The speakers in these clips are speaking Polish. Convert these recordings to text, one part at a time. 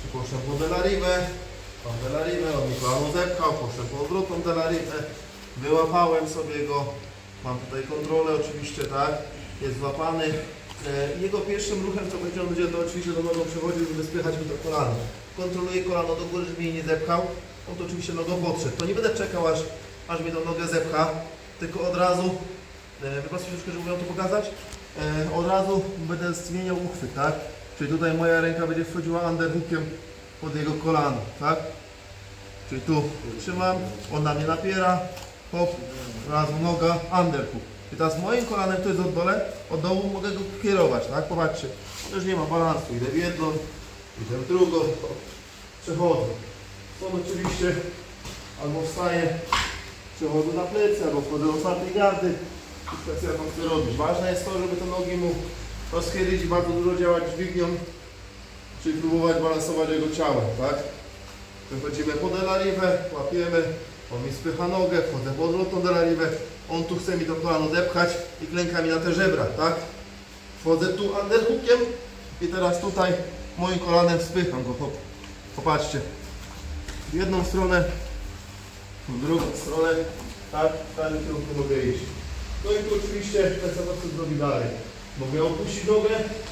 poszedłem po delarivę, on mi kolano zepchał, poszedłem po odwrotną delarivę, wyłapałem sobie go, mam tutaj kontrolę oczywiście, tak, jest złapany. Jego pierwszym ruchem, co będzie, on będzie to oczywiście do nogą przechodził, żeby spychać mi to kolano. Kontroluję kolano do góry, żeby mnie nie zepchał, on to oczywiście nogą podszedł. To nie będę czekał, aż mi tą nogę zepcha, tylko od razu, wyprostuj troszkę, żeby ją to pokazać, od razu będę zmieniał uchwyt, tak? Czyli tutaj moja ręka będzie wchodziła underhookiem pod jego kolano, tak? Czyli tu trzymam, on na mnie napiera, hop, od razu noga, underhook. I teraz moim kolanem, to jest od dołu mogę go kierować, tak? Popatrzcie, on już nie ma balansu, idę w jedną, idę w drugą, przechodzę. Są oczywiście, albo wstaję, przechodzę na plecy, albo wchodzę do otwartej gardy. Kwestia, jaką chcę robić. Ważne jest to, żeby te nogi mu rozchylić i bardzo dużo działać dźwignią, czyli próbować balansować jego ciałem, tak? Wychodzimy po delarivę, łapiemy, on mi spycha nogę, wchodzę po odwrotną delarivę, on tu chce mi to kolano zepchać i klęka mi na te żebra, tak? Wchodzę tu underhookiem i teraz tutaj moim kolanem spycham go, hop. Popatrzcie, w jedną stronę, w drugą stronę, tak? W każdym kierunku mogę iść. No i tu oczywiście ten sam co zrobi dalej. Mogę opuścić nogę,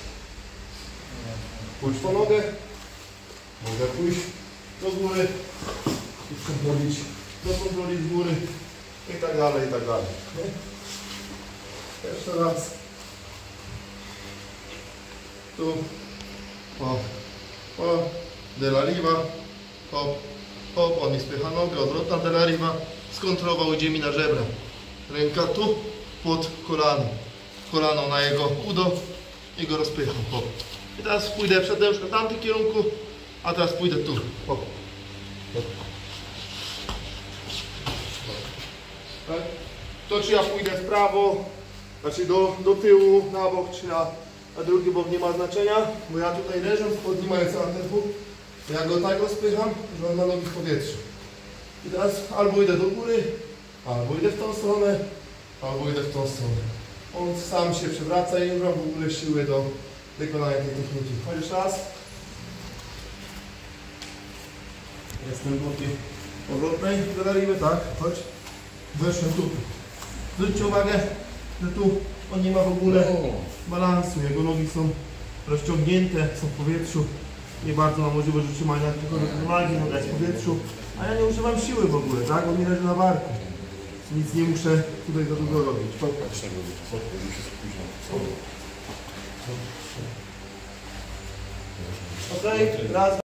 pójść po nogę, mogę pójść do góry i dokontrolić z góry i tak dalej, i tak dalej. Jeszcze raz. Tu, delariva, hop, hop, on mi spycha nogę, odwrotna delariva, skontrolował, idzie mi na żebra. Ręka tu, pod kolano na jego udo i go rozpycham, hop. I teraz pójdę, przedtem już na tamtym kierunku, a teraz pójdę tu, hop. Hop. Tak? To czy ja pójdę w prawo, znaczy do tyłu, na bok, czy na drugi bok, nie ma znaczenia, bo ja tutaj leżę, podнимając underhook, ja go tak rozpycham, że on ma nogi w powietrzu. I teraz albo idę do góry, albo idę w tą stronę, albo idę w tą stronę. On sam się przewraca i nie ma w ogóle siły do wykonania tej techniki. Chociaż raz. Jestem w boki odwrotnej delariwy, tak, chodź. Weszłem tu. Zwróćcie uwagę, że tu on nie ma w ogóle balansu. Jego nogi są rozciągnięte, są w powietrzu. Nie bardzo ma możliwość utrzymania tylko równowagi, noga jest w powietrzu. A ja nie używam siły w ogóle, tak? On mi leży na barku. Nic nie muszę tutaj za długo robić. Ok, raz.